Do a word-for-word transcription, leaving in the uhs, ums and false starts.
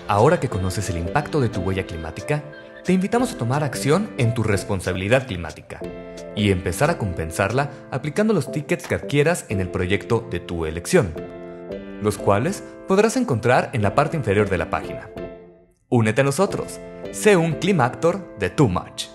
Ahora que conoces el impacto de tu huella climática, te invitamos a tomar acción en tu responsabilidad climática y empezar a compensarla aplicando los tickets que adquieras en el proyecto de tu elección, los cuales podrás encontrar en la parte inferior de la página. Únete a nosotros, sé un Climactor de Too Much.